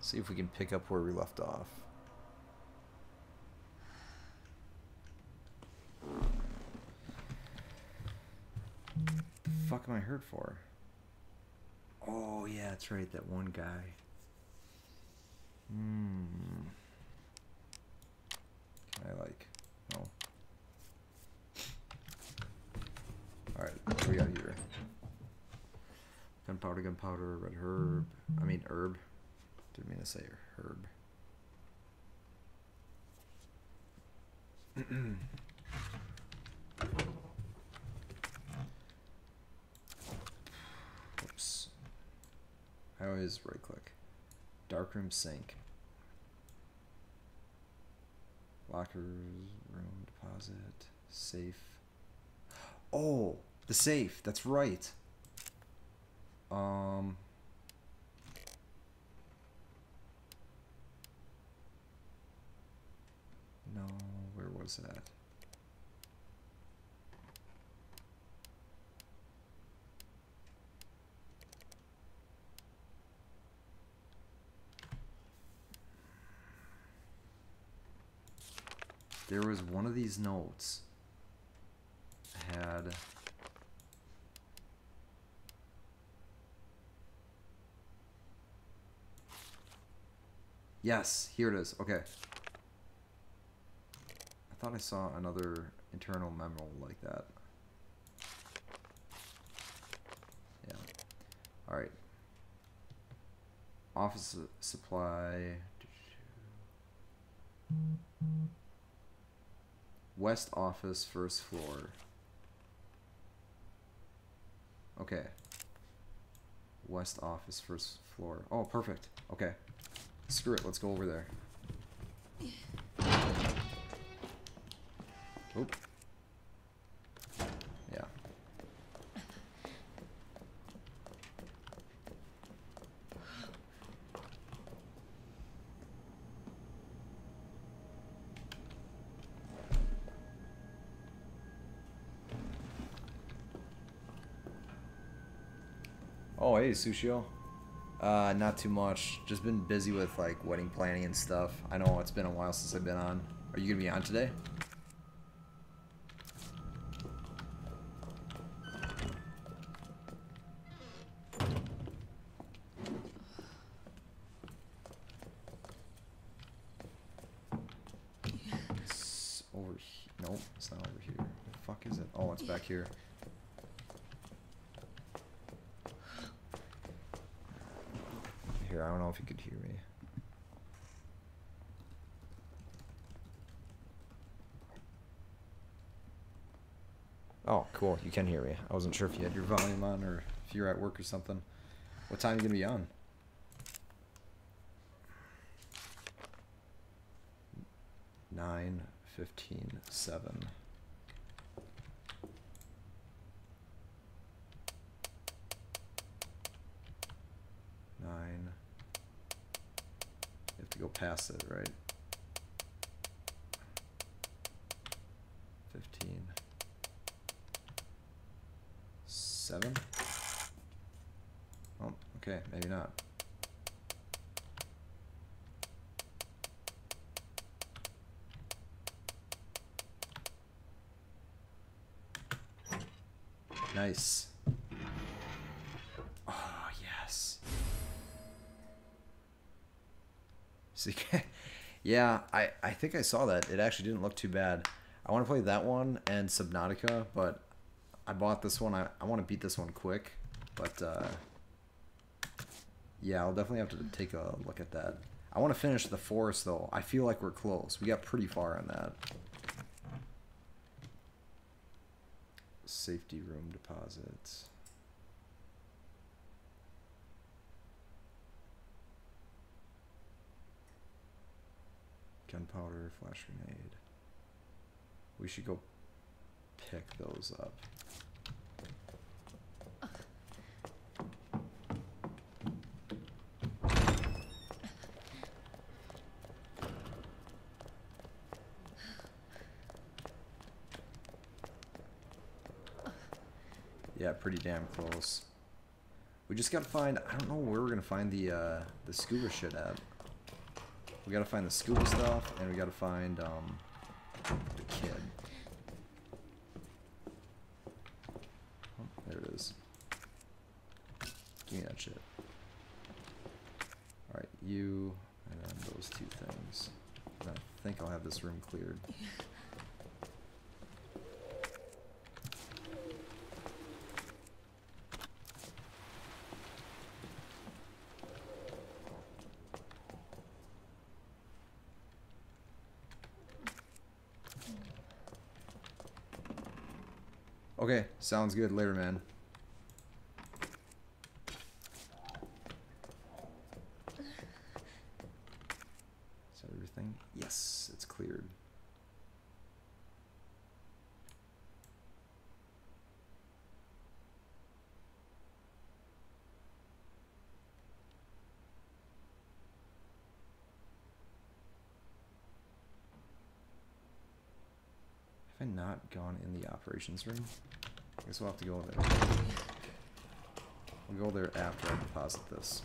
See if we can pick up where we left off. The fuck am I hurt for? Oh yeah, that's right, that one guy. Can I like... No. Alright, what do we got here? Gunpowder, red herb. I mean herb. Didn't mean to say herb. Oops. I always right click. Darkroom sink. Lockers, room, deposit, safe. Oh, the safe. That's right. No, where was that? There was one of these notes had yes, here it is. Okay. I thought I saw another internal memo like that. Yeah. Alright. Office supply. West office, first floor. Okay. West office, first floor. Oh, perfect. Okay. Screw it. Let's go over there. Oop. Yeah. Oh, hey, Sushio. Not too much. Just been busy with, like, wedding planning and stuff. I know it's been a while since I've been on. Are you gonna be on today? It's over here. Nope, it's not over here. Where the fuck is it? Oh, it's back here. Here, I don't know if you could hear me. Oh, cool. You can hear me. I wasn't sure if you had your volume on or if you're at work or something. What time are you going to be on? 9, 15, 7. You have to go past it, right? 15. 7? Oh, okay, maybe not. Nice. Oh, yes. So yeah, I think I saw that. It actually didn't look too bad. I want to play that one and Subnautica, but I bought this one. I want to beat this one quick, but yeah, I'll definitely have to take a look at that. I want to finish the forest, though. I feel like we're close. We got pretty far on that. Safety room deposits. Gunpowder, flash grenade. We should go pick those up. Yeah, pretty damn close. We just gotta find. I don't know where we're gonna find the scuba shit at. We gotta find the scuba stuff, and we gotta find the kid. Oh, there it is. Give me that shit. Alright, you, and then those two things. And I think I'll have this room cleared. Okay, sounds good. Later, man. Is that everything? Yes, it's cleared. Have I not gone in the operations room? I guess we'll have to go there. We'll go there after I deposit this.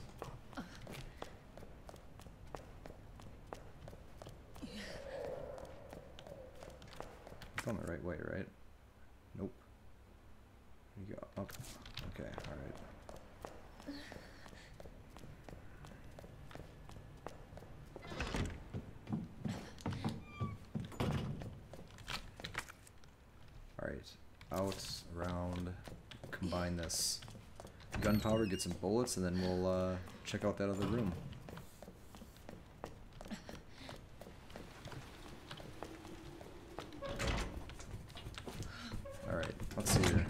I'm going the right way, right? Nope. There you go. Up. Okay, alright. Out, around, combine this gunpowder, get some bullets, and then we'll check out that other room. Alright, let's see here.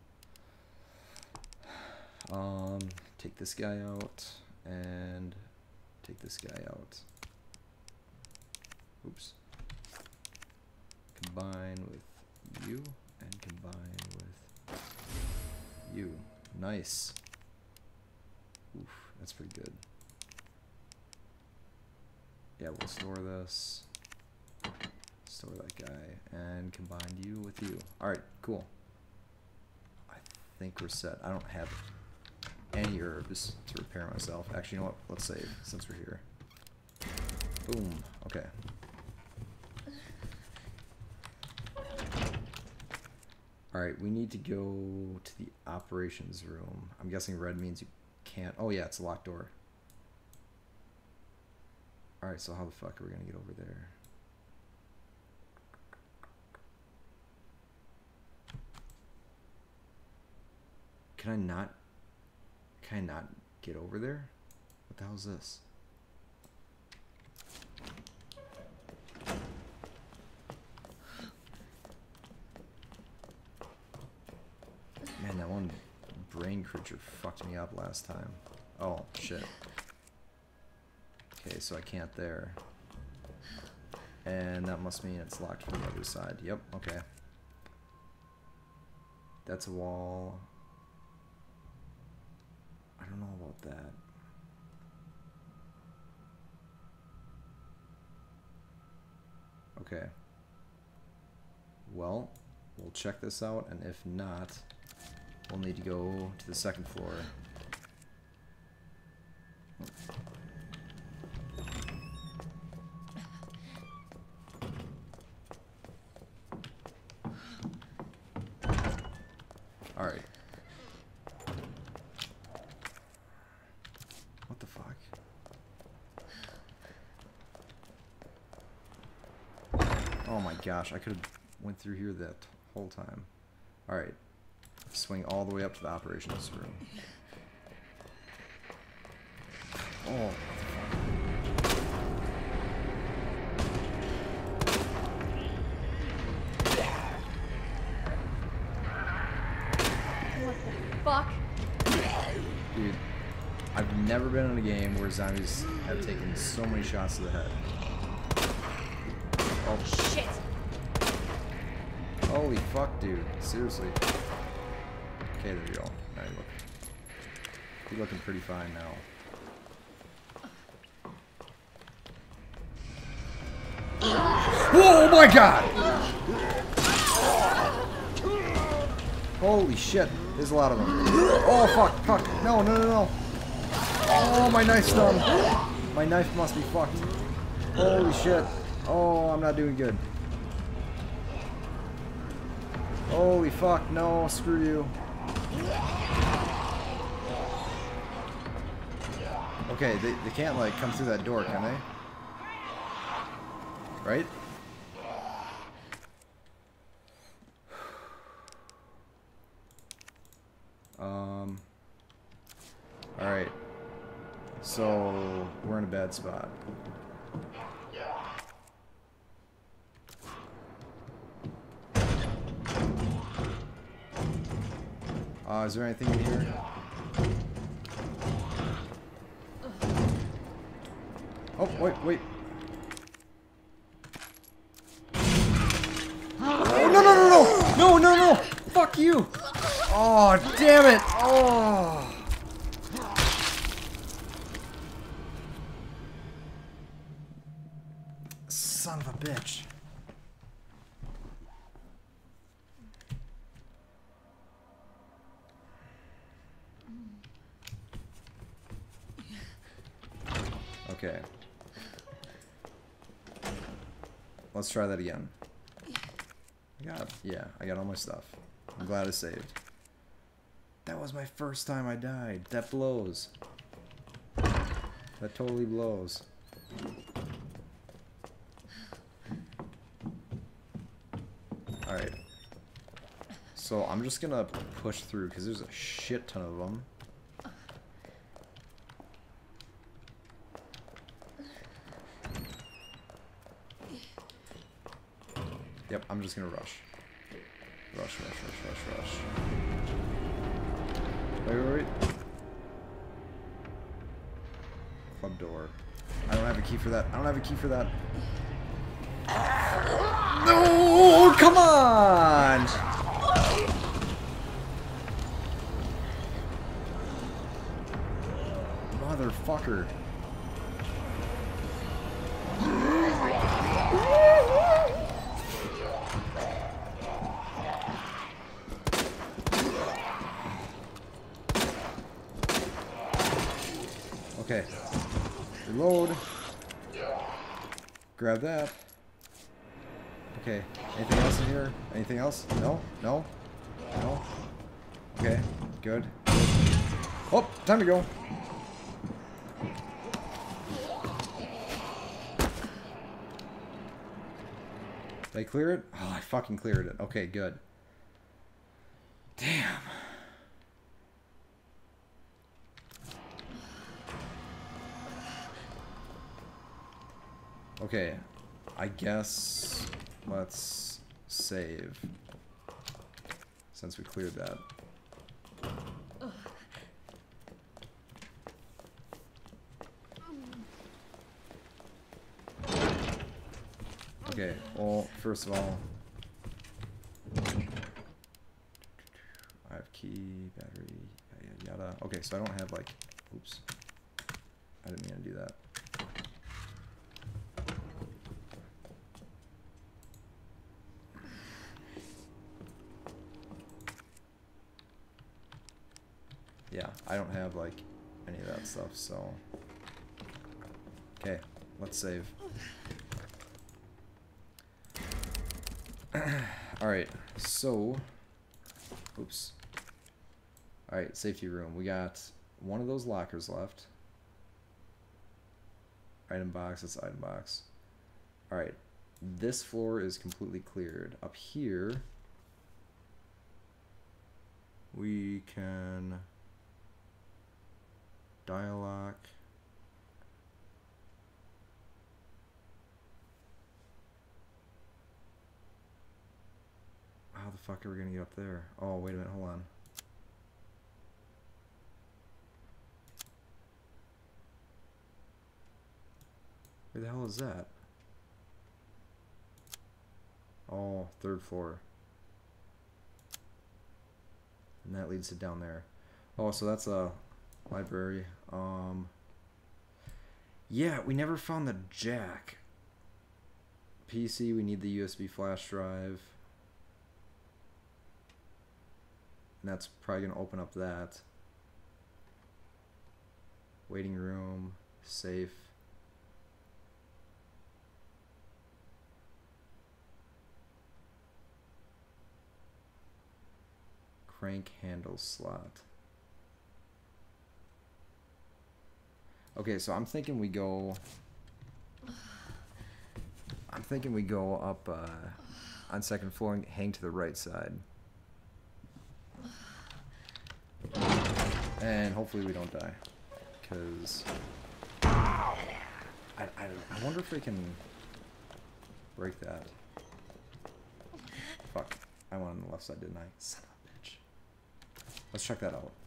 Take this guy out, and take this guy out. Oops. Combine with you. And combine with you. Nice. Oof, that's pretty good. Yeah, we'll store this. Store that guy. And combine you with you. Alright, cool. I think we're set. I don't have any herbs to repair myself. Actually, you know what? Let's save since we're here. Boom. Okay. Alright, we need to go to the operations room. I'm guessing red means you can't. Oh yeah, it's a locked door. Alright, so how the fuck are we gonna get over there? Can I not get over there? What the hell is this? Man, that one brain creature fucked me up last time. Oh, shit. Okay, so I can't there. And that must mean it's locked from the other side. Yep, okay. That's a wall. I don't know about that. Okay. Well, we'll check this out, and if not, we'll need to go to the second floor. Alright. What the fuck? Oh my gosh, I could have went through here that whole time. Alright. Swing all the way up to the operations room. Oh. What the fuck? Dude, I've never been in a game where zombies have taken so many shots to the head. Oh shit! Holy fuck, dude. Seriously. Okay, there you go. Now you look. You're looking pretty fine now. Whoa, oh my god! Holy shit. There's a lot of them. Oh fuck, fuck. No, no, no, no. Oh, my knife's done. My knife must be fucked. Holy shit. Oh, I'm not doing good. Holy fuck, no, screw you. Okay, they can't, like, come through that door, can they? Right? Alright. So, we're in a bad spot. Is there anything in here? Oh, wait. Oh, no! Fuck you! Oh, damn it! Oh! Son of a bitch. Okay. Let's try that again. I got all my stuff. I'm glad I saved. That was my first time I died. That blows. That totally blows. Alright. So I'm just gonna push through because there's a shit ton of them. Yep, I'm just gonna rush. Rush. Wait. Club door. I don't have a key for that. No! Come on! Motherfucker. Okay. Reload. Grab that. Okay. Anything else in here? Anything else? No? No? No? Okay. Good. Oh! Time to go. Did I clear it? Oh, I fucking cleared it. Okay, good. Damn. Okay, I guess let's save since we cleared that. Okay, well, first of all, I have key, battery, yada. Okay, so I don't have like, oops, I didn't mean to do that. Yeah, I don't have like any of that stuff, so okay, let's save. Alright, so oops. Alright, safety room. We got one of those lockers left. Item box, that's item box. Alright, this floor is completely cleared. Up here we can dialogue. How the fuck are we gonna get up there? Oh, wait a minute, hold on. Where the hell is that? Oh, third floor. And that leads to down there. Oh, so that's a library. Yeah, we never found the jack. PC, we need the USB flash drive. And that's probably going to open up that. Waiting room, safe. crank handle slot. Okay, so I'm thinking we go up on second floor and hang to the right side. And hopefully we don't die. Because I wonder if we can break that. Fuck. I went on the left side, didn't I? Son of a bitch. Let's check that out.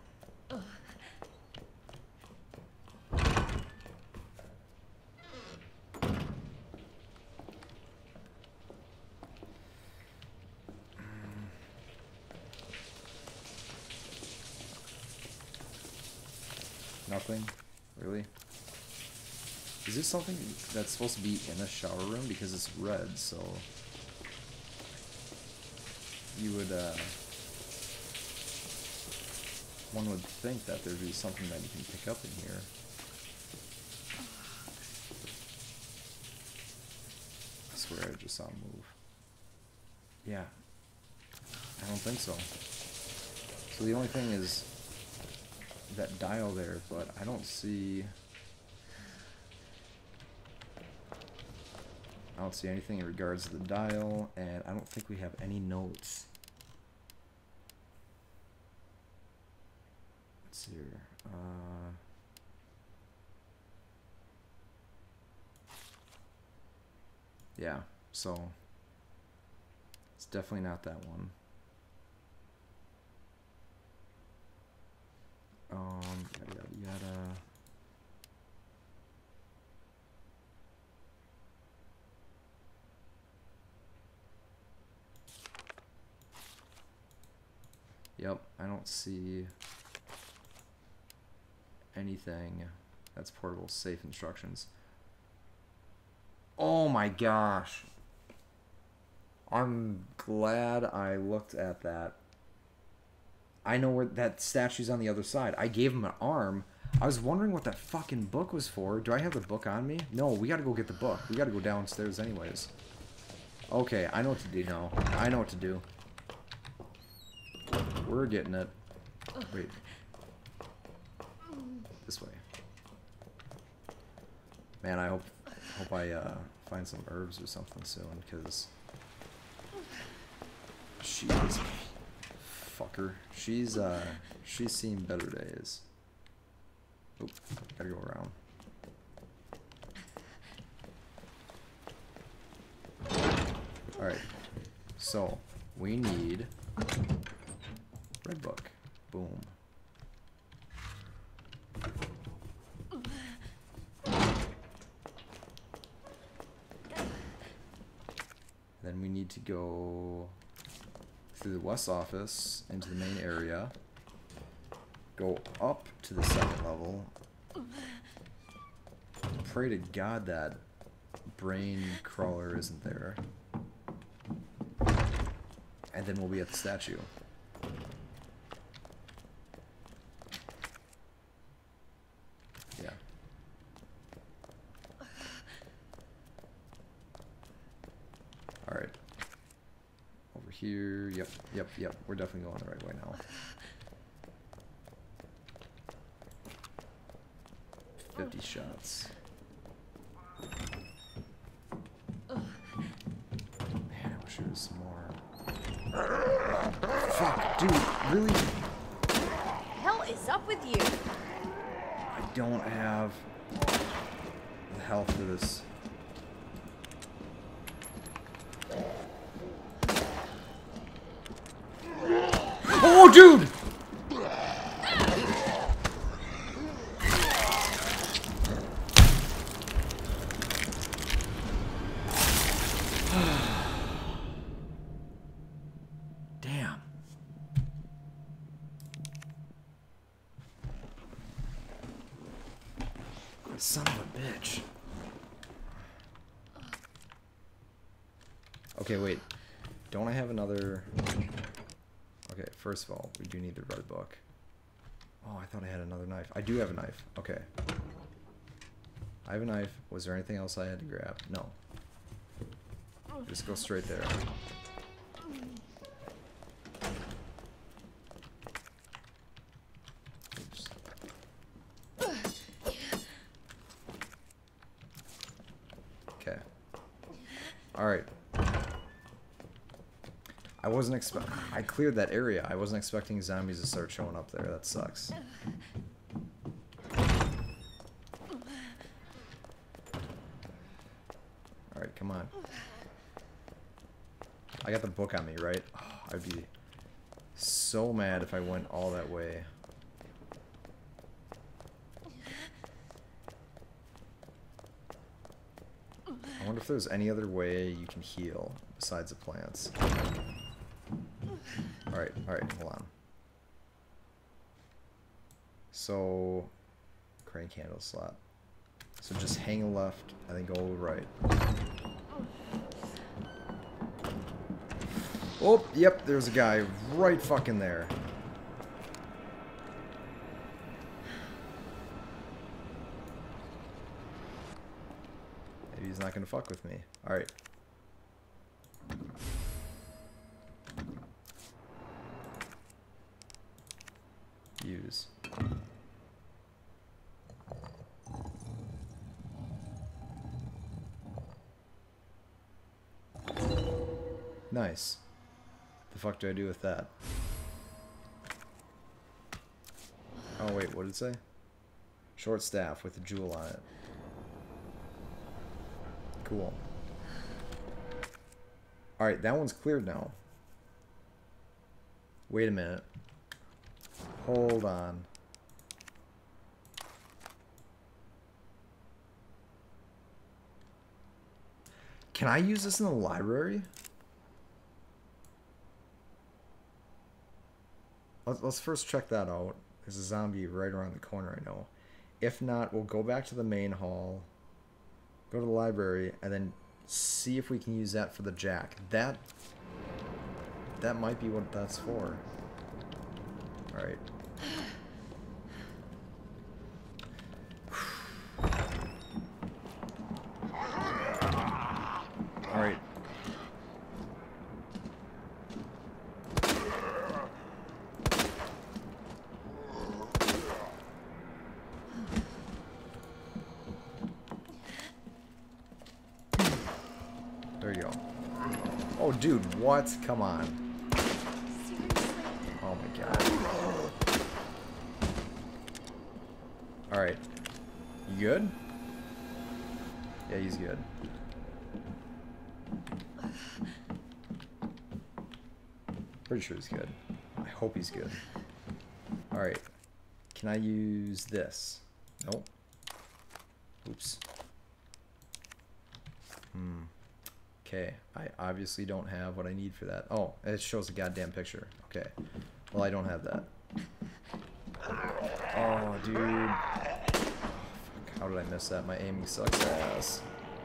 Nothing? Really? Is this something that's supposed to be in a shower room? Because it's red, so... You would, one would think that there'd be something that you can pick up in here. I swear I just saw him move. Yeah. I don't think so. So the only thing is that dial there, but I don't see... I don't see anything in regards to the dial, and I don't think we have any notes. Let's see here. Yeah, so it's definitely not that one. Yada yada yada. Yep, I don't see anything that's portable safe instructions. Oh my gosh. I'm glad I looked at that. I know where that statue's on the other side. I gave him an arm. I was wondering what that fucking book was for. Do I have the book on me? No, we gotta go get the book. We gotta go downstairs anyways. Okay, I know what to do now. I know what to do. We're getting it. Wait. This way. Man, I hope I find some herbs or something soon, because she is fucker. She's seen better days. Oop, gotta go around. Alright. So we need red book. Boom. Then we need to go through the west office into the main area. Go up to the second level. Pray to God that brain crawler isn't there. And then we'll be at the statue. Yeah. Alright. Over here. Yep. We're definitely going the right way now. 50 shots. Man, I wish there was some more. Fuck, dude, really? What the hell is up with you? I don't have the health for this. Oh, dude! Damn. Son of a bitch. Okay, wait. Don't I have another... Okay, first of all, we do need the red book. Oh, I thought I had another knife. I do have a knife. Okay. I have a knife. Was there anything else I had to grab? No. Just go straight there. Alright. I cleared that area. I wasn't expecting zombies to start showing up there. That sucks. Alright, come on. I got the book on me, right? Oh, I'd be so mad if I went all that way. I wonder if there's any other way you can heal besides the plants. Alright, hold on. So, crane candle slot. So just hang left and then go right. Oh, yep, there's a guy right fucking there. Maybe he's not gonna fuck with me. Alright. Use. Nice. The fuck do I do with that? Oh wait, what did it say? Short staff with a jewel on it. Cool. Alright, that one's cleared now. Wait a minute. Hold on. Can I use this in the library? Let's first check that out. There's a zombie right around the corner, I know. If not, we'll go back to the main hall, go to the library, and then see if we can use that for the jack. That might be what that's for. Alright. Alright. There you go. Oh, dude, what? Come on. Oh my god. Alright. You good? Yeah, he's good. Pretty sure he's good. I hope he's good. Alright. Can I use this? Nope. Oops. Okay. I obviously don't have what I need for that. Oh, it shows a goddamn picture. Okay. Well, I don't have that. Oh, dude. Oh, fuck. How did I miss that? My aiming sucks ass.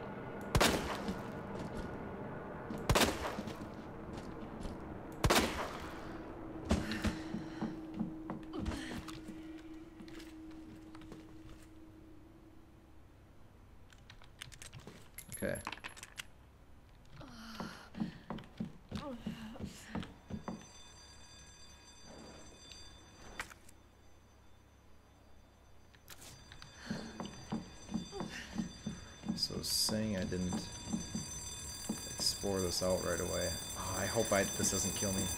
Okay. So saying I didn't explore this out right away. Oh, I hope this doesn't kill me.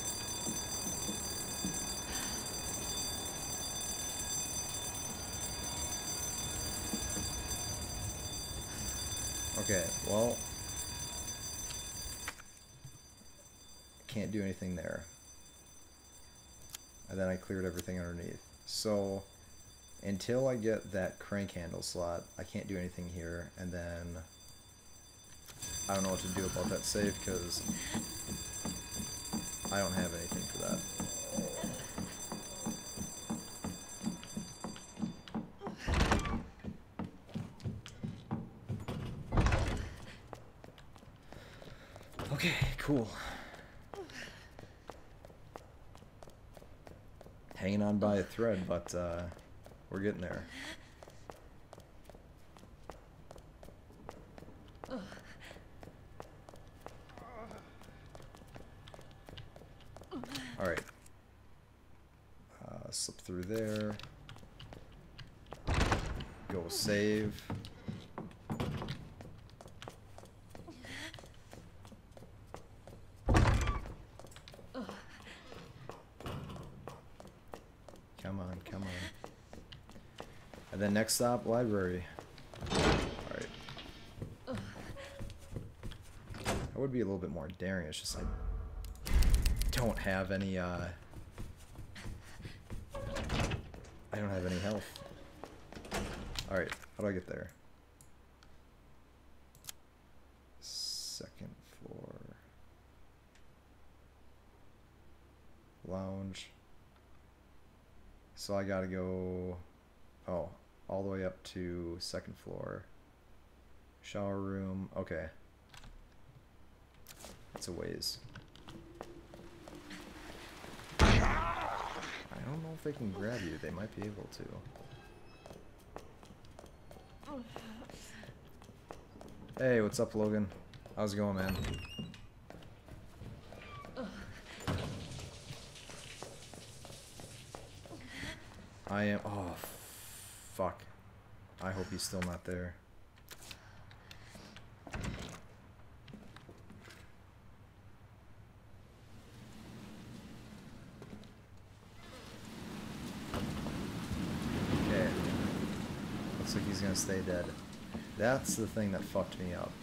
Okay, well, can't do anything there. And then I cleared everything underneath. So until I get that crank handle slot, I can't do anything here. And then I don't know what to do about that save because I don't have anything for that. Okay, cool. Hanging on by a thread, but we're getting there. Alright. Slip through there. Go save. Come on, come on. And then next stop, library. Alright. I would be a little bit more daring, it's just I don't have any, I don't have any health. Alright, how do I get there? Second floor. Lounge. So I gotta go, oh, all the way up to second floor. Shower room, okay. It's a ways. I don't know if they can grab you, they might be able to. Hey, what's up, Logan? How's it going, man? I am. Oh, fuck. I hope he's still not there. Okay. Looks like he's gonna stay dead. That's the thing that fucked me up.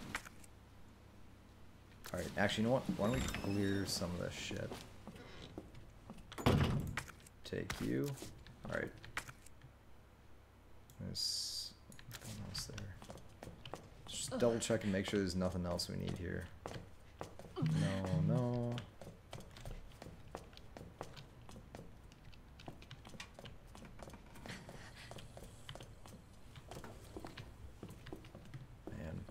Alright, actually, you know what? Why don't we clear some of this shit? Take you. Alright. There's nothing else there. Just double check and make sure there's nothing else we need here. No, no. Man.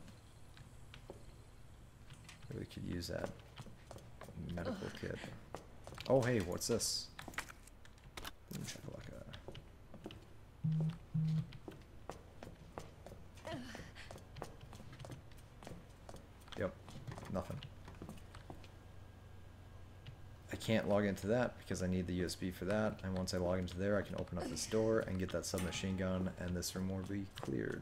Really could use that medical kit. Oh, hey, what's this? Boom shakalaka. Yep, nothing. I can't log into that because I need the USB for that, and once I log into there I can open up this door and get that submachine gun, and this room will be cleared.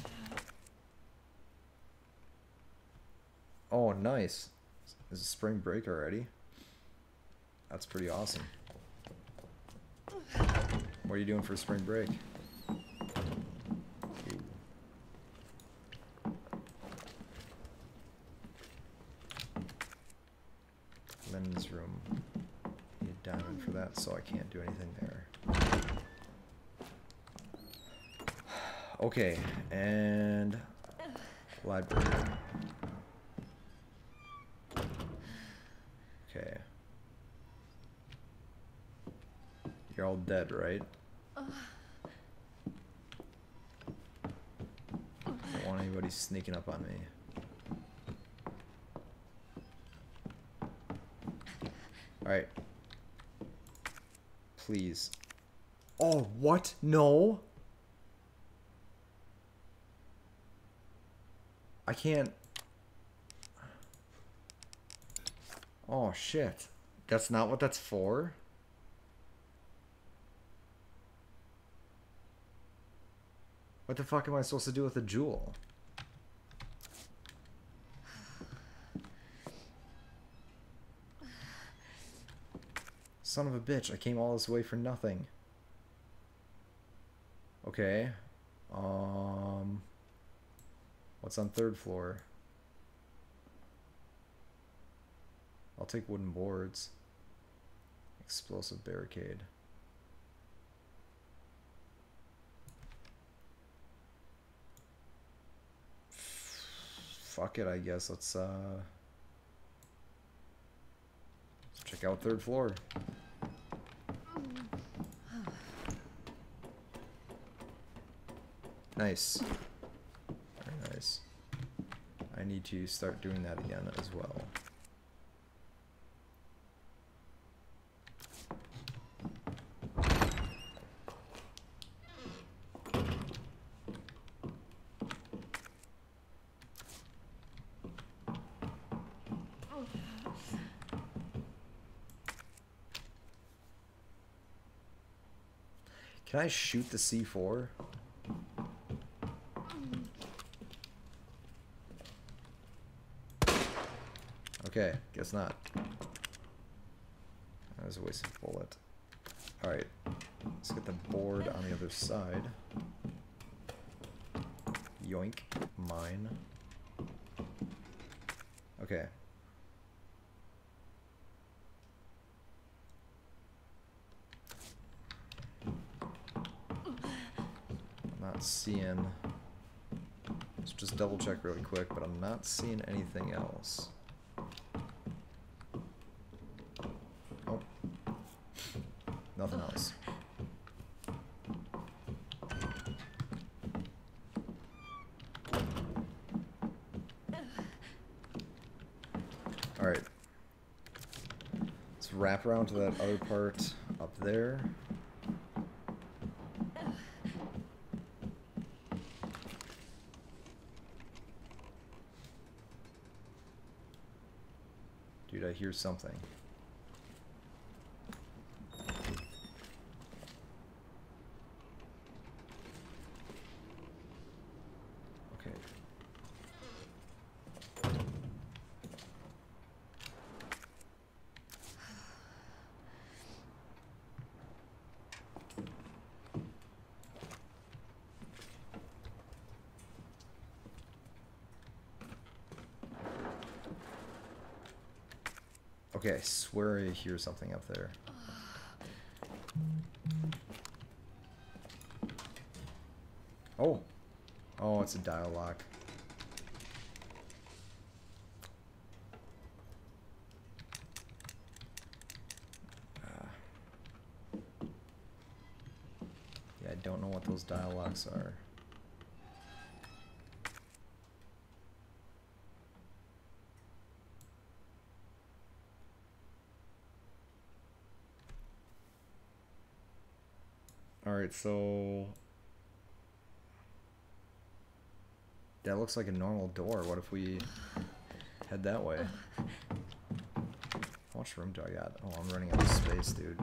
Oh, nice. Is it spring break already? That's pretty awesome. What are you doing for spring break? Ooh. Len's room. Need a diamond for that, so I can't do anything there. Okay, and library. Okay. You're all dead, right? Don't want anybody sneaking up on me. Alright. Please. Oh, what? No? I can't... Oh, shit. That's not what that's for? What the fuck am I supposed to do with a jewel? Son of a bitch, I came all this way for nothing. Okay. What's on third floor? I'll take wooden boards. Explosive barricade. Fuck it, I guess. Let's check out third floor. Nice. Very nice. I need to start doing that again as well. Can I shoot the C4? Okay, guess not. That was a wasted bullet. Alright, let's get the board on the other side. Yoink, mine. Okay. I'm not seeing... Let's just double check really quick, but I'm not seeing anything else. Oh. Nothing else. Alright. Let's wrap around to that other part up there. Dude, I hear something. Okay. Okay, I swear I hear something up there. Oh! Oh, it's a dial lock. Yeah, I don't know what those dial locks are. Alright, so... That looks like a normal door. What if we head that way? How much room do I got? Oh, I'm running out of space, dude.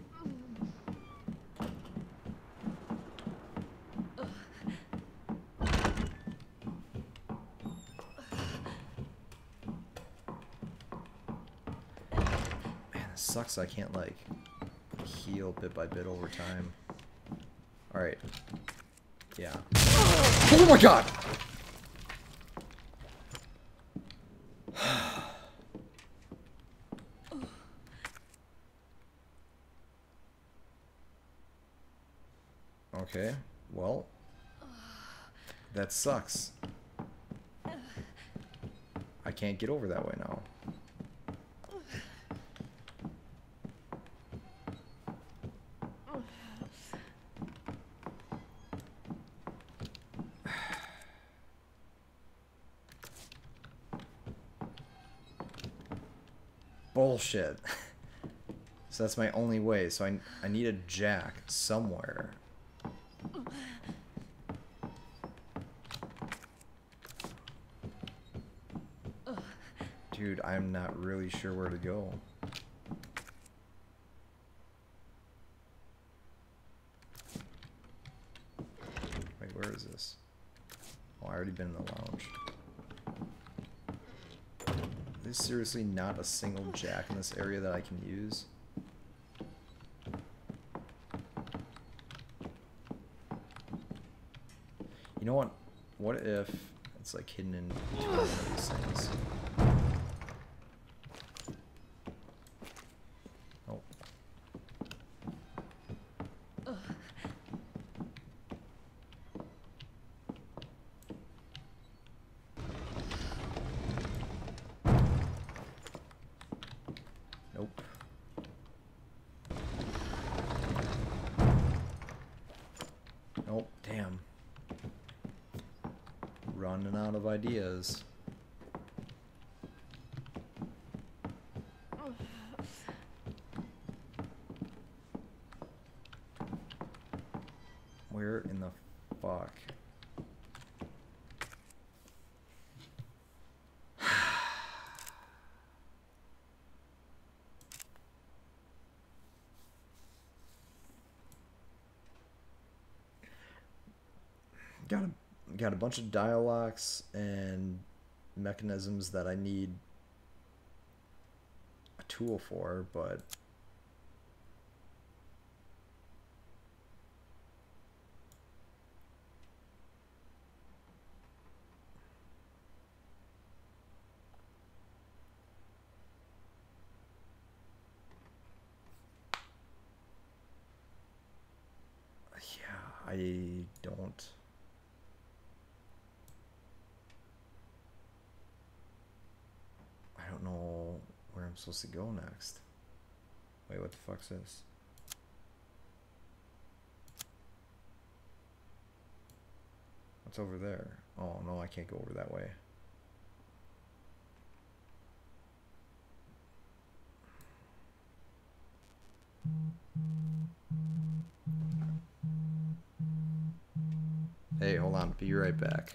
Man, this sucks. I can't, like, heal bit by bit over time. Alright. Yeah. Oh my god! Okay, well, that sucks. I can't get over that way now. Bullshit. So that's my only way. So I need a jack somewhere. Dude, I'm not really sure where to go. Wait, where is this? Oh, I already been in the lounge. There's seriously not a single jack in this area that I can use. You know what? What if it's like hidden in between one of these things? Oh. Nope. Nope, damn. Running out of ideas. Where in the fuck? Got a bunch of dial locks and mechanisms that I need a tool for, but I don't. I don't know where I'm supposed to go next. Wait, what the fuck's this? What's over there? Oh no, I can't go over that way. Hey, hold on. Be right back.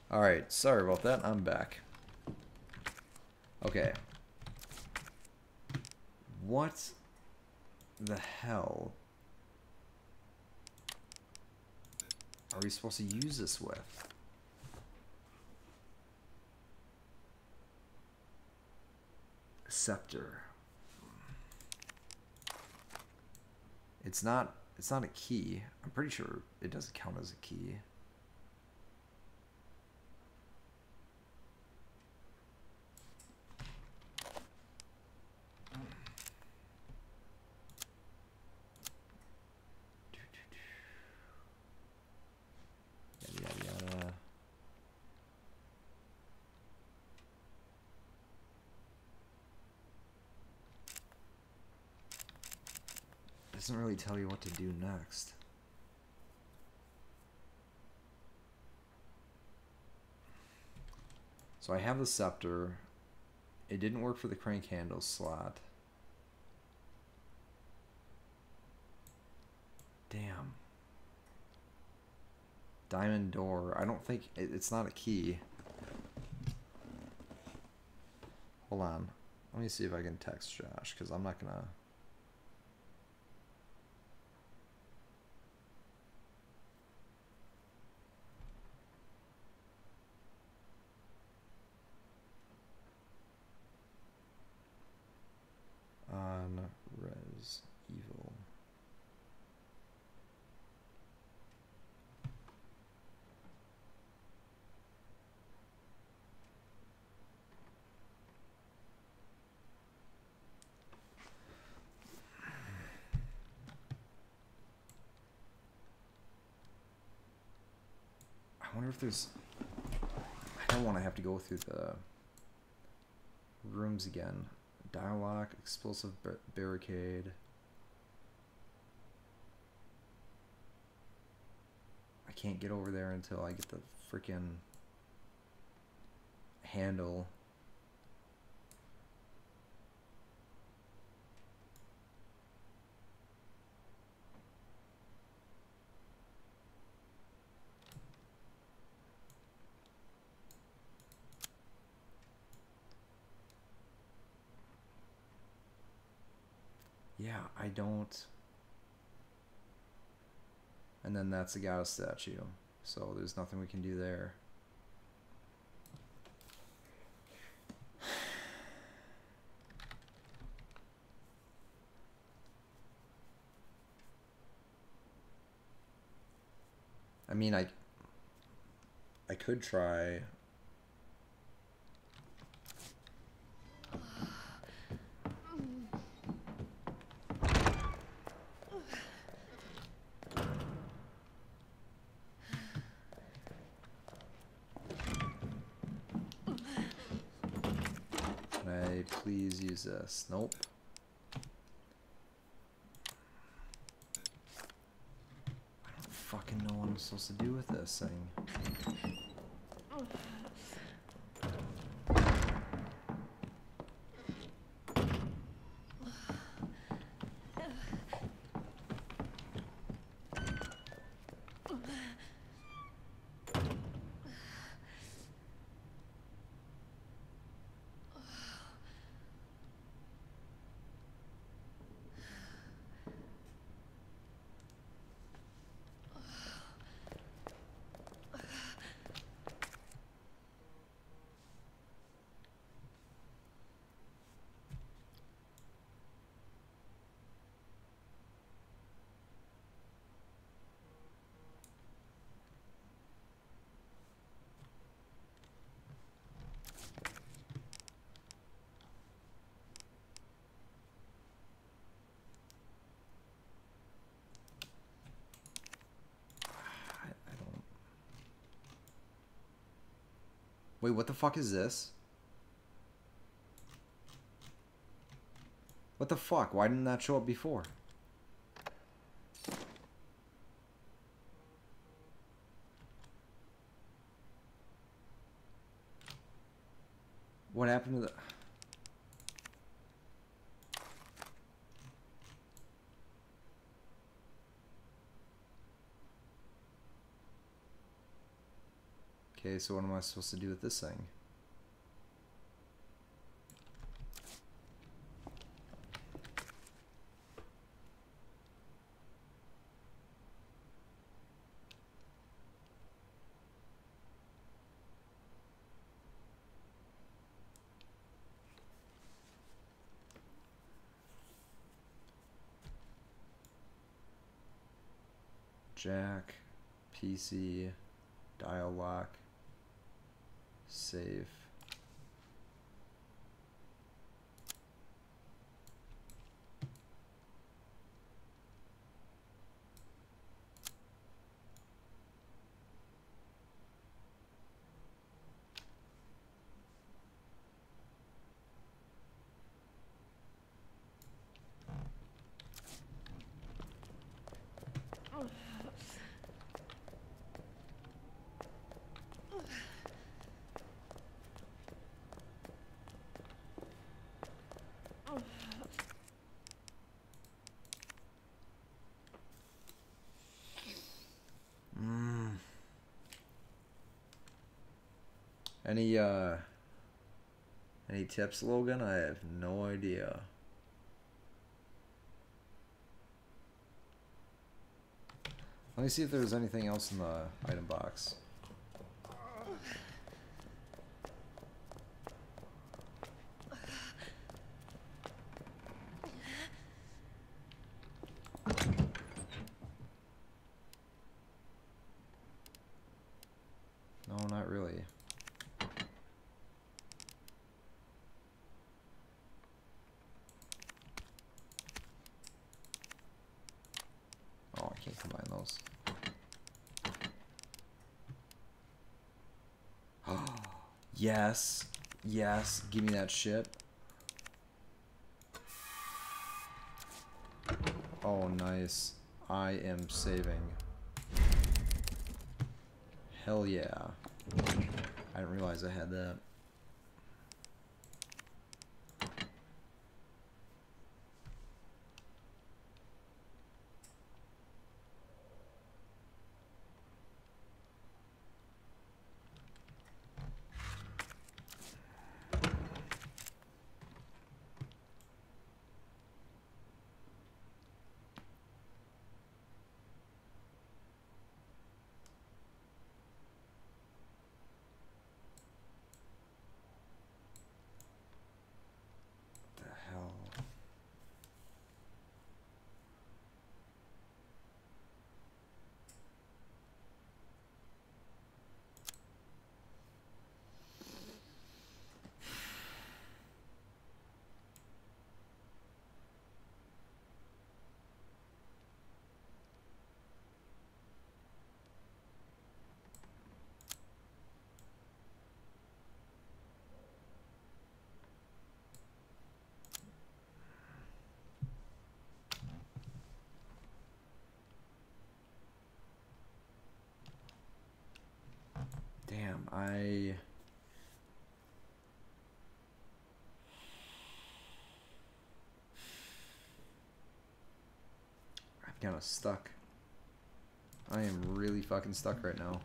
Alright, sorry about that. I'm back. Okay. What the hell are we supposed to use this with? Scepter. It's not a key. I'm pretty sure it doesn't count as a key. Yada yada yada. Doesn't really tell you what to do next. So I have the scepter. It didn't work for the crank handle slot. Damn. Diamond door. I don't think it's not a key. Hold on. Let me see if I can text Josh, because I'm not gonna. On Res Evil. I wonder if there's. I don't want to have to go through the rooms again. Dialogue, explosive barricade. I can't get over there until I get the freaking handle. Yeah, I don't. And then that's a goddess statue. So there's nothing we can do there. I mean, I could try. Please use this. Nope. I don't fucking know what I'm supposed to do with this thing. Wait, what the fuck is this? What the fuck? Why didn't that show up before? What happened to the... Okay, so what am I supposed to do with this thing? Jack, PC, dial lock, save. Any tips, Logan? I have no idea. Let me see if there's anything else in the item box. No, not really. Oh, I can't combine those. Yes. Yes. Give me that shit. Oh, nice. I am saving. Hell yeah. I didn't realize I had that. Damn, I'm kind of stuck. I am really fucking stuck right now.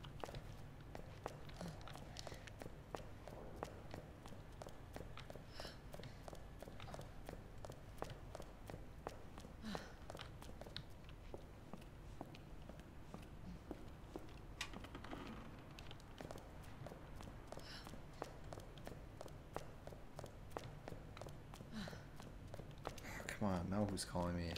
Come on, now who's calling me?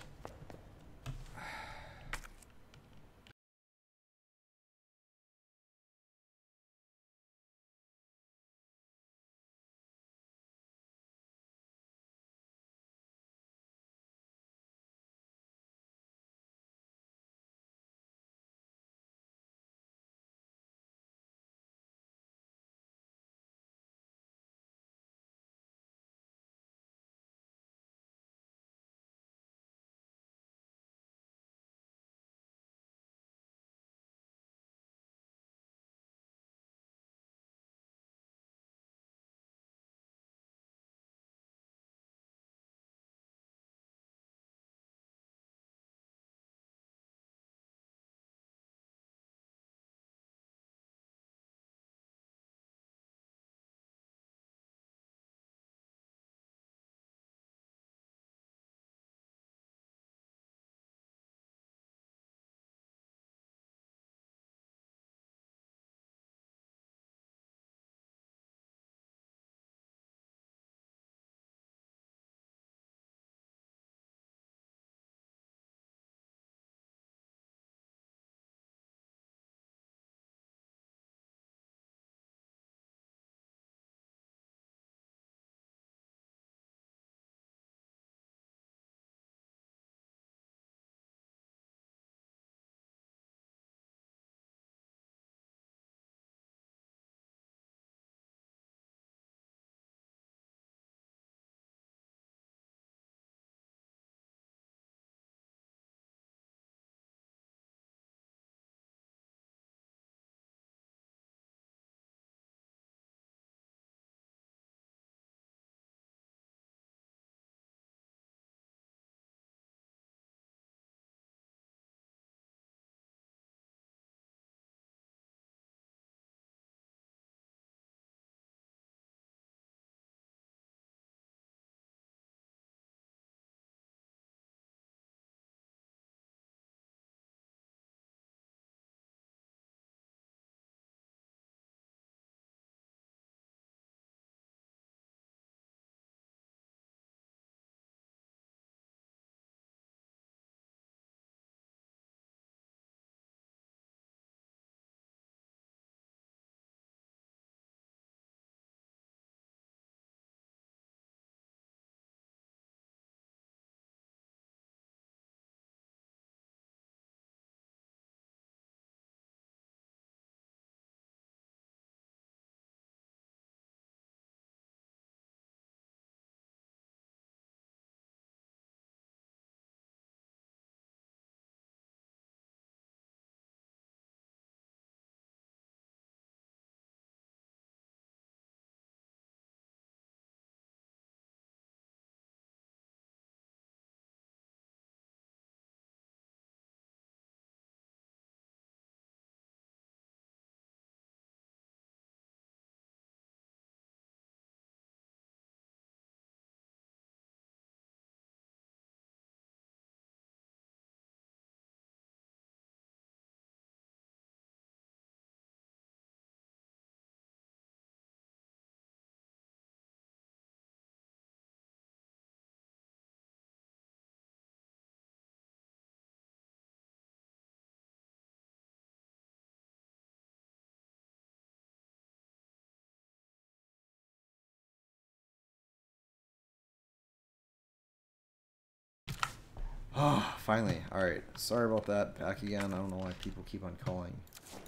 Oh, finally. Alright. Sorry about that. Back again. I don't know why people keep on calling.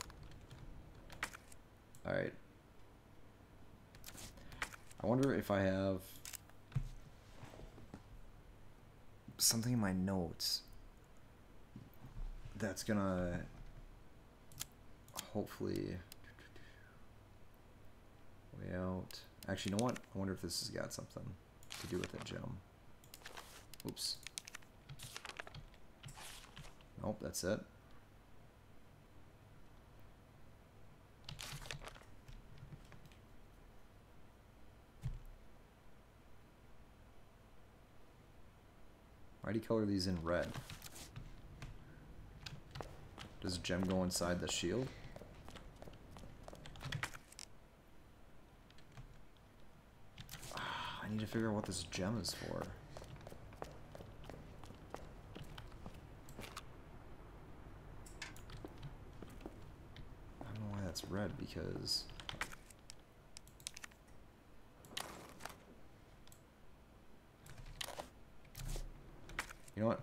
Alright. I wonder if I have something in my notes that's gonna hopefully way out. Actually, you know what? I wonder if this has got something to do with that gem. Oops. Nope, that's it. Why do you color these in red? Does a gem go inside the shield? I need to figure out what this gem is for. I don't know why that's red, because... You know what?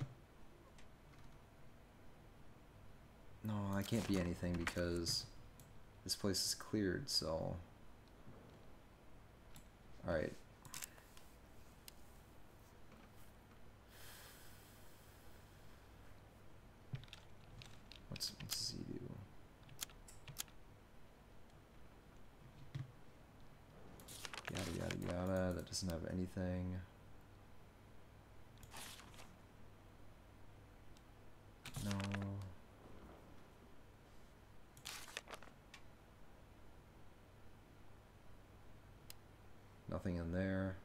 No, I can't be anything because this place is cleared, so... Alright. What's Z do? Yada yada yada. That doesn't have anything. No. Nothing in there.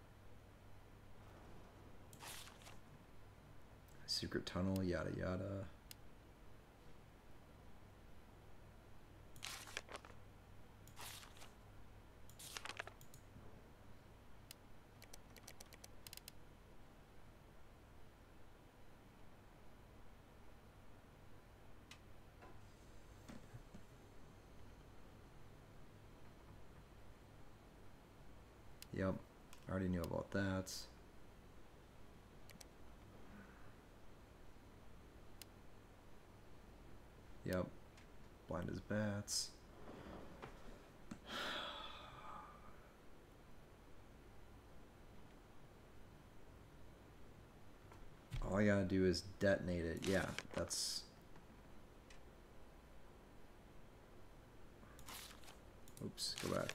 Secret tunnel, yada yada. Yep, I already knew about that. Yep, blind as bats. All I gotta do is detonate it. Yeah, that's... Oops, go back.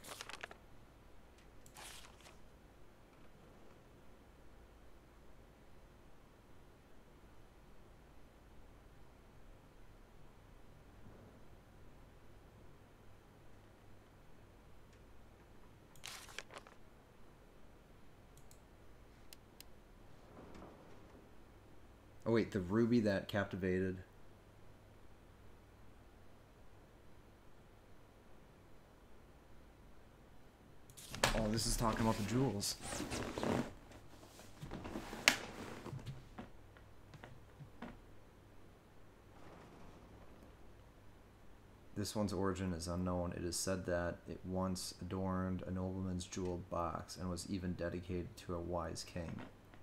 Oh wait, the ruby that captivated. Oh, this is talking about the jewels. This one's origin is unknown. It is said that it once adorned a nobleman's jeweled box and was even dedicated to a wise king.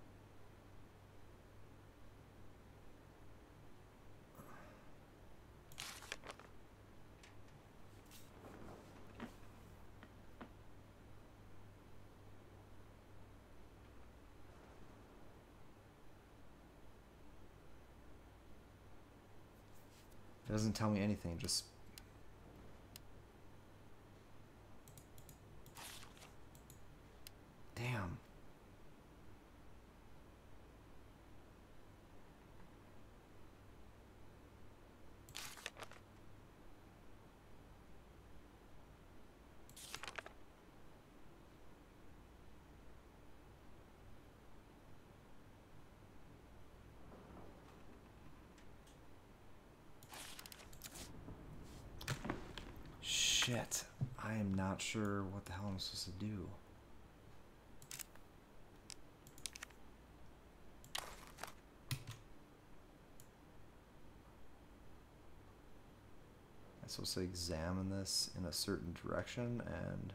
It doesn't tell me anything, just... Damn. Shit. I am not sure what the hell I'm supposed to do. I'm supposed to examine this in a certain direction and...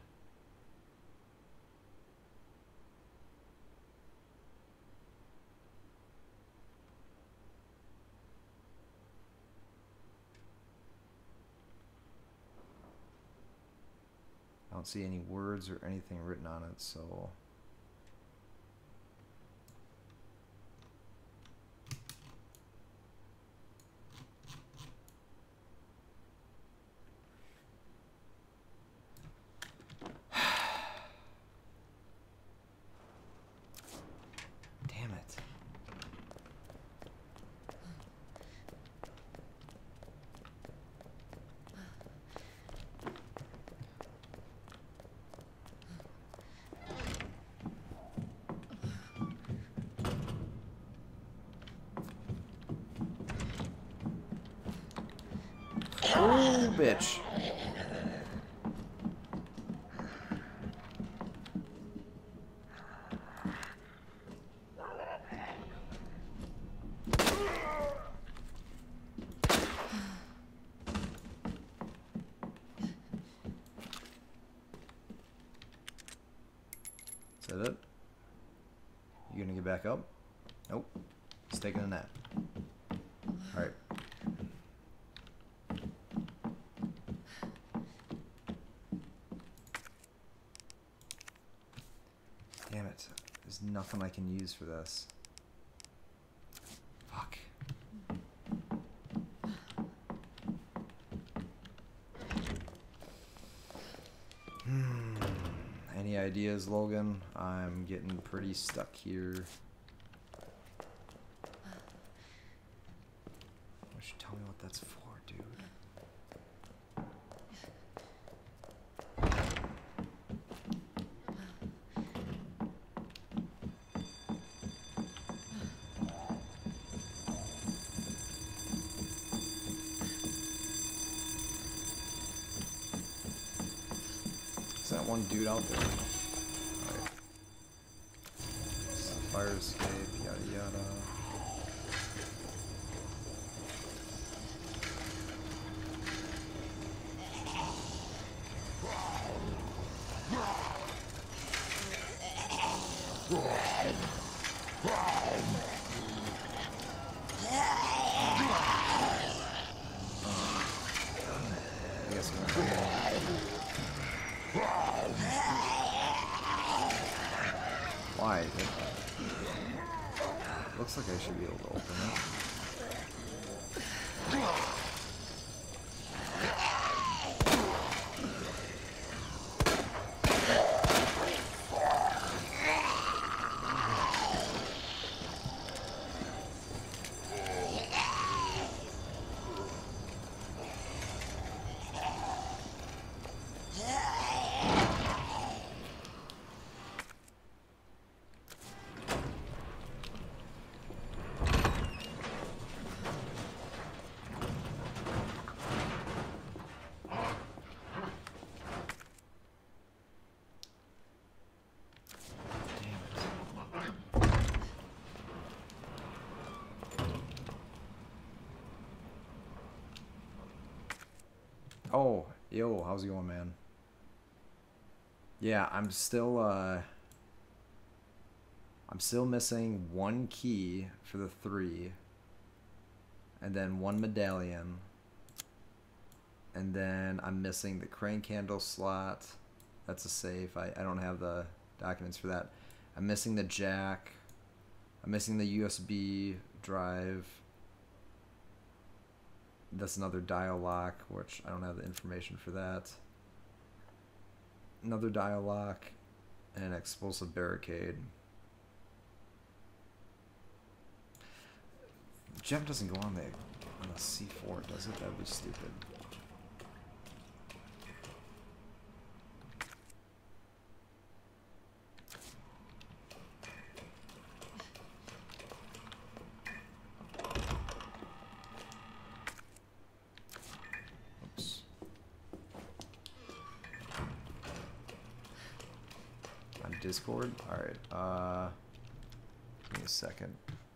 don't see any words or anything written on it, so... Damn it. Oh, bitch. Is that it? You gonna get back up? Nope. He's taking a nap. Alright. Damn it. There's nothing I can use for this. Fuck. Any ideas, Logan? I'm getting pretty stuck here. Why don't you tell me what that's for, dude? Is that one dude out there? Alright. Fire escape, yada yada. I guess we're Why? It looks like I should be able to open it. Oh, yo, how's it going, man? Yeah, I'm still missing one key for the 3, and then one medallion, and then I'm missing the crane candle slot. That's a safe. I don't have the documents for that. I'm missing the jack. I'm missing the USB drive. That's another dial lock, which I don't have the information for that. Another dial lock and an explosive barricade. Gem doesn't go on the C4, does it? That would be stupid. Discord? Alright, give me a second.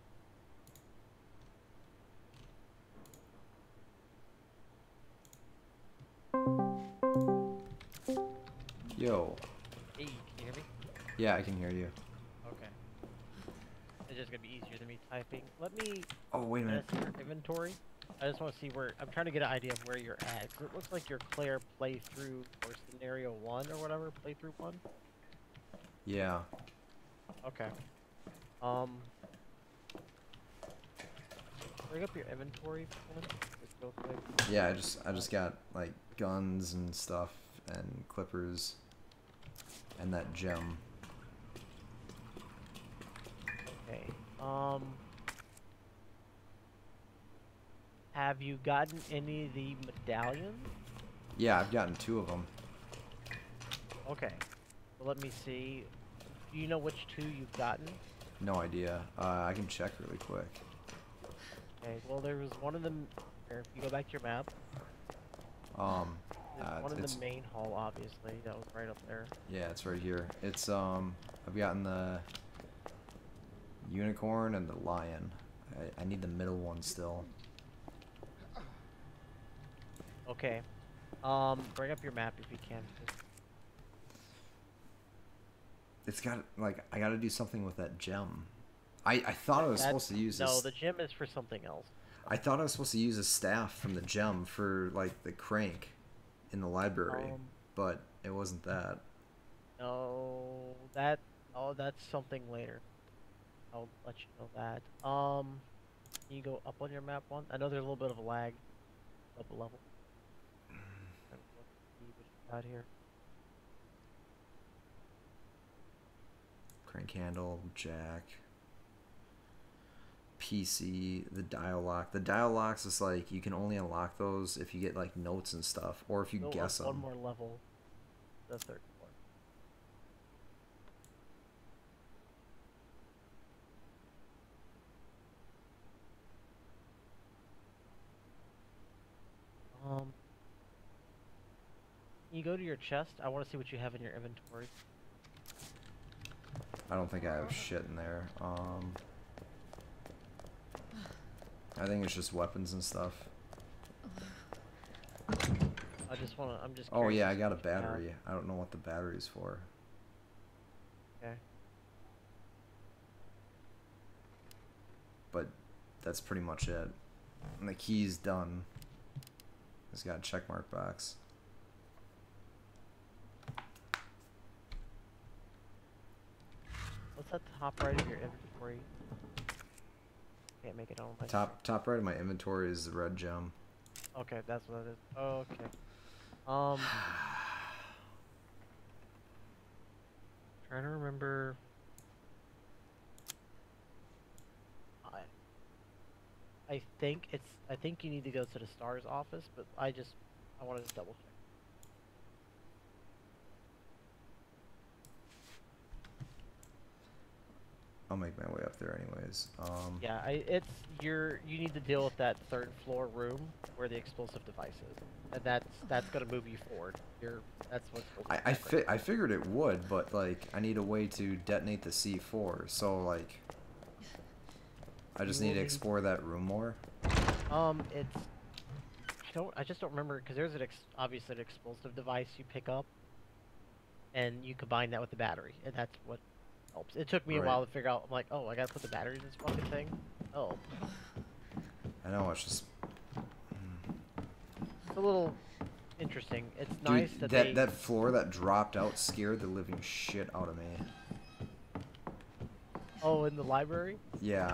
Yo. Hey, can you hear me? Yeah, I can hear you. Okay. It's just gonna be easier than me typing. Let me Oh, wait a minute. test your inventory. I just want to see where I'm trying to get an idea of where you're at. 'Cause it looks like you're Claire playthrough or scenario 1 or whatever, playthrough 1. Yeah. Okay. Bring up your inventory, man, just real quick. Yeah, I just got like guns and stuff and clippers and that gem. Okay. Have you gotten any of the medallions? Yeah, I've gotten 2 of them. Okay. Well, let me see. Do you know which 2 you've gotten? No idea. I can check really quick. Okay. Well, there was one of them. Here, if you go back to your map, there's one in it's the main hall, obviously. That was right up there. yeah, it's right here. It's I've gotten the unicorn and the lion. I need the middle one still. Okay. Bring up your map if you can. It's got like I got to do something with that gem. I thought I was supposed to use this. No, the gem is for something else. I thought I was supposed to use a staff from the gem for like the crank in the library, but it wasn't that. No, that's something later. I'll let you know that. Can you go up on your map one? I know there's a little bit of a lag. Up a level. See what you got here. Crank handle, jack, PC, the dial lock. The dial locks is like you can only unlock those if you get like notes and stuff, or if you Go guess up them. one more level. The third floor. Can you go to your chest? I want to see what you have in your inventory. I don't think I have shit in there. I think it's just weapons and stuff. I'm just Oh curious yeah, I as got a to what you have. battery. I don't know what the battery's for. Okay. But that's pretty much it. And the key's done. It's got a check mark box. What's at the top right of your inventory? Can't make it on my Top right of my inventory is the red gem. Okay, that's what it is. Oh, okay. Trying to remember. I think you need to go to the STARS office, but I wanted to double check. I'll make my way up there anyways. Yeah, you need to deal with that third floor room where the explosive device is, and that's gonna move you forward. That's what's. I figured it would, but like I need a way to detonate the C4, so like I just need to explore that room more. I just don't remember because there's obviously an explosive device you pick up, and you combine that with the battery, and that's what helps. It took me a while to figure out. I'm like, oh, I gotta put the battery in this fucking thing. Oh. I know, it's just. It's a little interesting. It's Dude, nice that that floor that dropped out scared the living shit out of me. Oh, in the library? Yeah.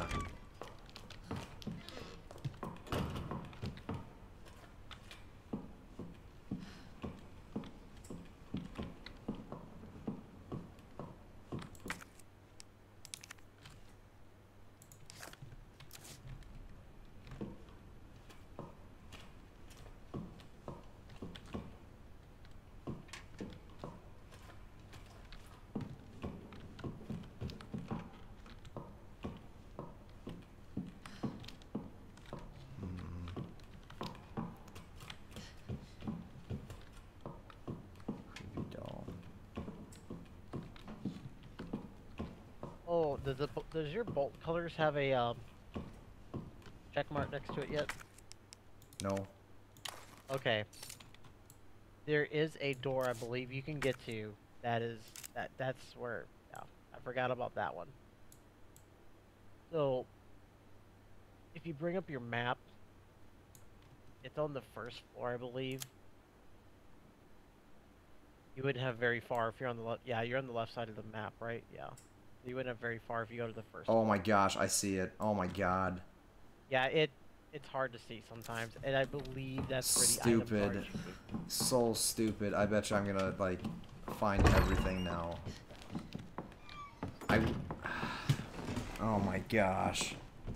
Oh, does your bolt colors have a check mark next to it yet? No. Okay. There is a door I believe you can get to. That's where. Yeah, I forgot about that one. So, if you bring up your map, It's on the first floor, I believe. You wouldn't have very far if you're on the left. Yeah, you're on the left side of the map, right? Yeah. You wouldn't have very far if you go to the first Oh floor. my gosh, I see it. Oh my god. Yeah, it's hard to see sometimes, and I believe that's where the Stupid. items are should be. So stupid. I bet you I'm gonna, like, find everything now. Oh my gosh.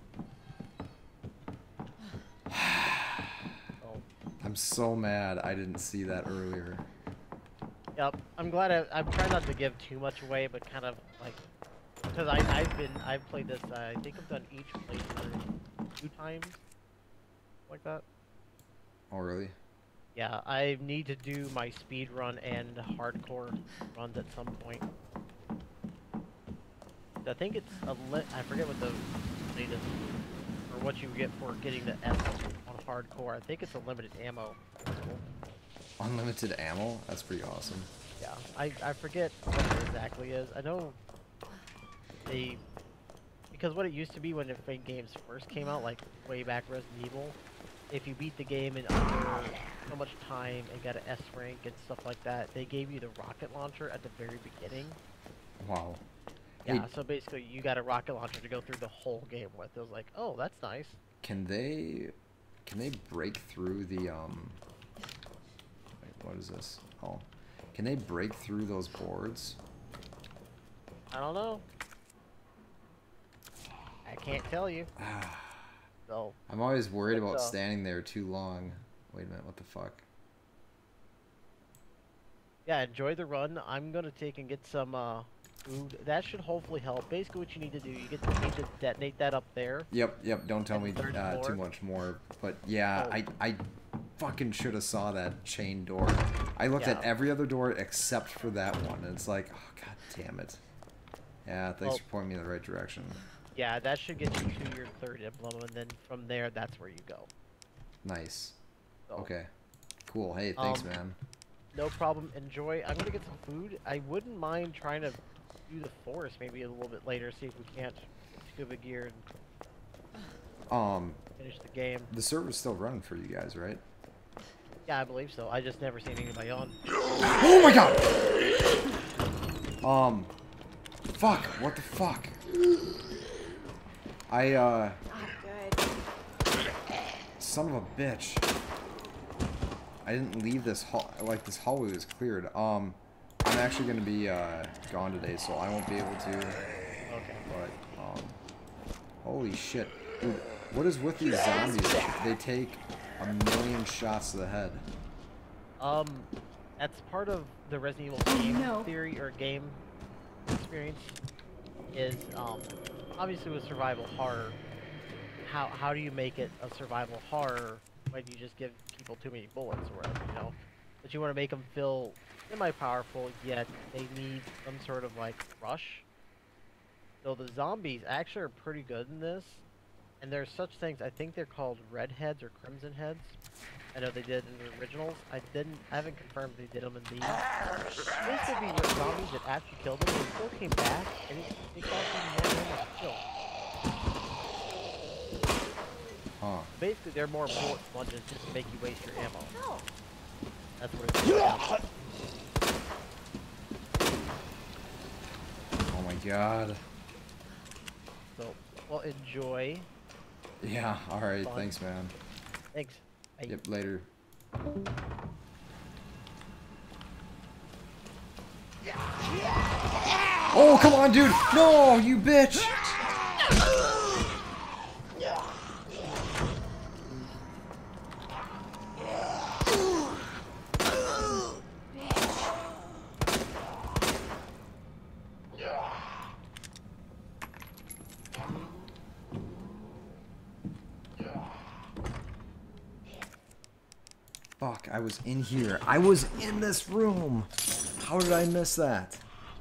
Oh. I'm so mad I didn't see that earlier. Yep, I'm glad I'm trying not to give too much away, but kind of like, because I've played this. I think I've done each playthrough 2 times, like that. Oh really? Yeah, I need to do my speed run and hardcore runs at some point. I think it's I forget what the latest or what you get for getting the S on hardcore. I think it's a limited ammo. Unlimited ammo? That's pretty awesome. Yeah, I forget what it exactly is. I know because what it used to be when the games first came out, like way back Resident Evil, if you beat the game in under so much time and got an S rank and stuff like that, they gave you the rocket launcher at the very beginning. Wow. Yeah, Hey, so basically you got a rocket launcher to go through the whole game with. It was like, oh, that's nice. can they break through the wait, what is this? Oh. Can they break through those boards? I don't know. I can't tell you. So I'm always worried But, about standing there too long. Wait a minute, what the fuck? yeah, enjoy the run. I'm gonna take and get some food. That should hopefully help. Basically, what you need to do, you need to detonate that up there. Yep, don't tell And me third floor. too much more. But yeah, Oh. I fucking should have saw that chain door. I looked at Yeah. every other door except for that one, and it's like, oh god damn it. Yeah, thanks Well- for pointing me in the right direction. Yeah, that should get you to your 3rd emblem, and then from there, that's where you go. Nice. So, Okay. Cool. Hey, thanks, man. No problem. Enjoy. I'm gonna get some food. I wouldn't mind trying to do the forest maybe a little bit later, see if we can't scuba gear and finish the game. The server's still running for you guys, right? Yeah, I believe so. I just never seen anybody on. Oh my god! Fuck, what the fuck? Not good. Son of a bitch. I didn't leave this hall, like this hallway was cleared. I'm actually gonna be, gone today, so I won't be able to, Okay. but, holy shit. Dude, what is with these zombies? They take 1,000,000 shots to the head. That's part of the Resident Evil game no. theory or game experience. Is obviously with survival horror, how do you make it a survival horror when you just give people too many bullets or whatever, you know? But you want to make them feel semi-powerful, yet they need some sort of like rush. So the zombies actually are pretty good in this, and there's such things. I think they're called red heads or crimson heads. I know they did in the originals. I haven't confirmed they did them in these. These could be with zombies that after you killed them, they still came back, and it cost them more ammo to kill. Huh. Basically, they're more bullet sponges just to make you waste your ammo. That's what it's about. Oh my god. So, well, enjoy. Yeah, alright, Fun. thanks, man. Thanks. Bye. Yep, later. Oh, come on, dude! No, you bitch! Fuck, I was in here. I was in this room! How did I miss that?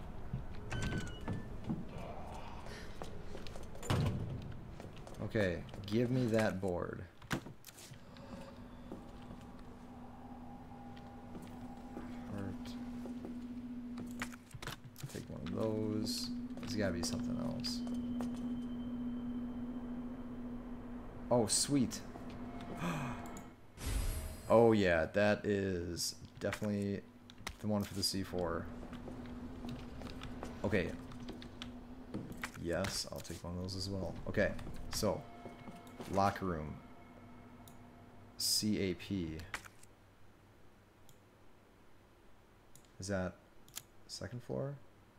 Okay, give me that board. Heart. Take one of those. There's gotta be something else. Oh, sweet. Oh yeah, that is definitely the one for the C4. Okay. Yes, I'll take one of those as well. Okay, so locker room. CAP. Is that second floor?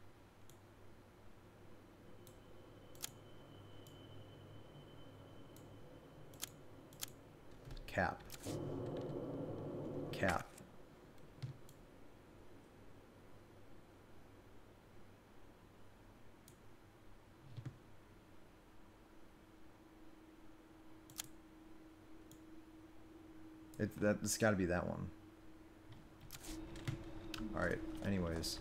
Cap. Cap. It's got to be that one. All right. Anyways.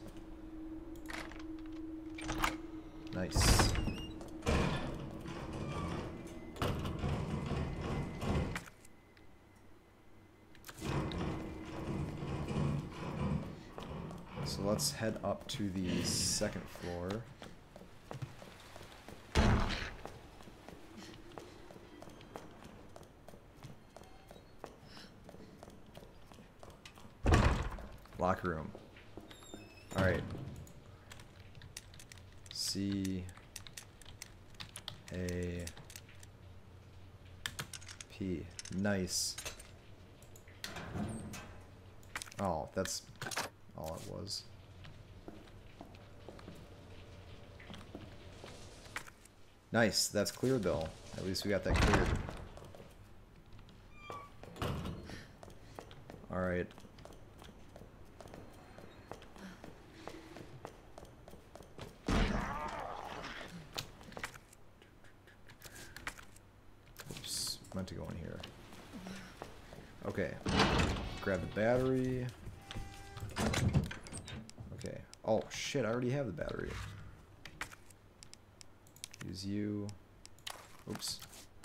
Nice. So let's head up to the second floor. Locker room. All right. C A P. Nice. Oh, that's all it was. Nice. That's cleared though. At least we got that cleared. All right. Meant to go in here. Okay. Grab the battery. Okay. Oh shit, I already have the battery. Use you. Oops.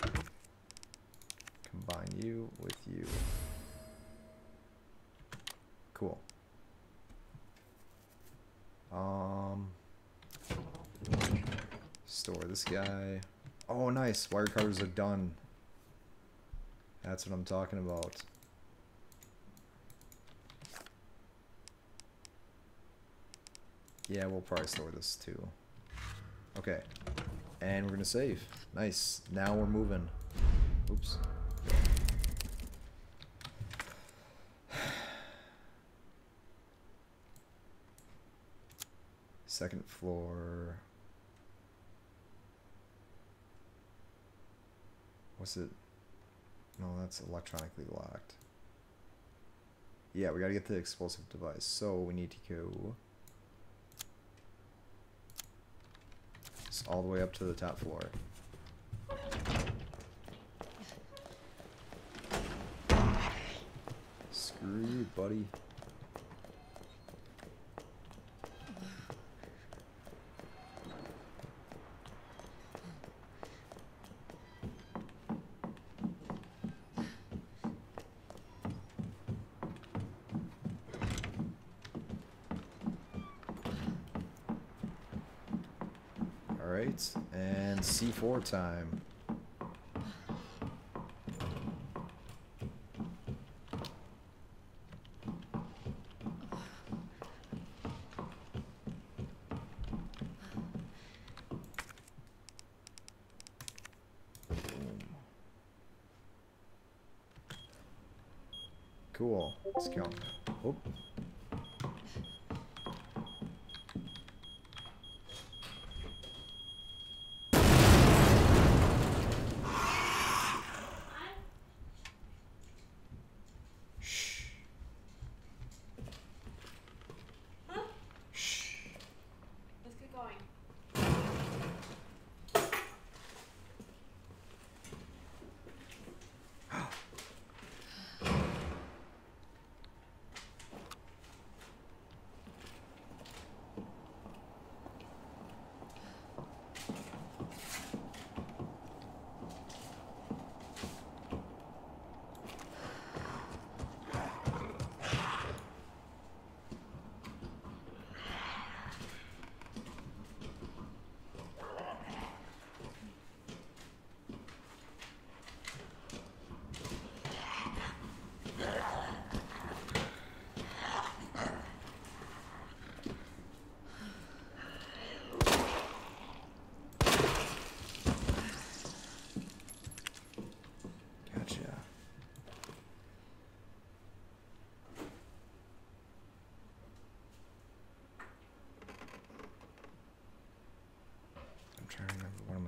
Combine you with you. Cool. Store this guy. Oh nice, wire cutters are done. That's what I'm talking about. Yeah, we'll probably store this too. Okay. And we're gonna save. Nice. Now we're moving. Oops. Second floor. What's it? No, that's electronically locked. Yeah, we gotta get the explosive device. So we need to go all the way up to the top floor. Screw you, buddy. Alright, and C4 time. Cool, let's go. Oh.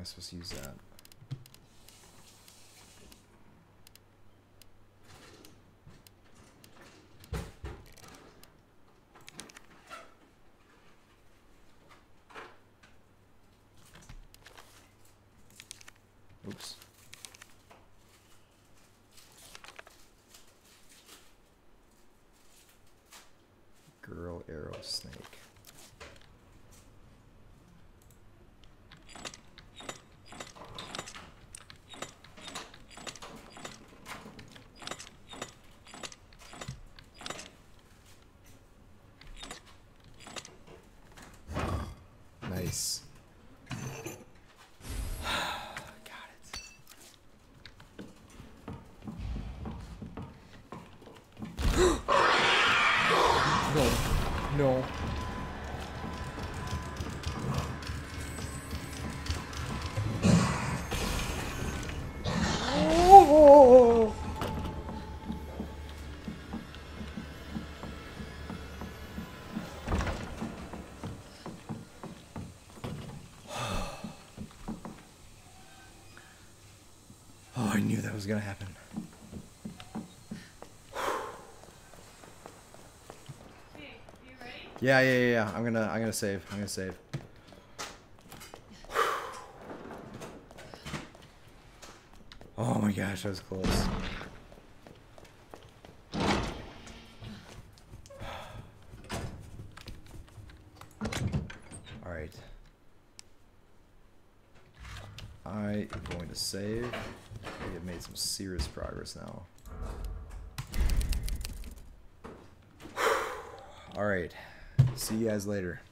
supposed to use that? Oops. Girl arrow snake. Nice. Got it. No. No. Oh. Oh, I knew that was gonna happen. Yeah. I'm gonna save. Oh my gosh, that was close. Alright. I am going to save. We have made some serious progress now. Alright. See you guys later.